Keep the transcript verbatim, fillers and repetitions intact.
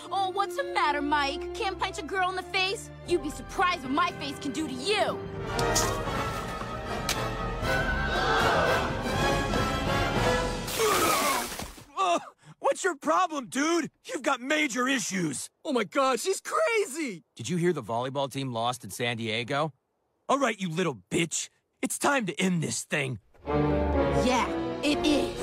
Oh, what's the matter, Mike? Can't punch a girl in the face? You'd be surprised what my face can do to you. Uh, what's your problem, dude? You've got major issues. Oh my god, she's crazy! Did you hear the volleyball team lost in San Diego? All right, you little bitch. It's time to end this thing. Yeah, it is.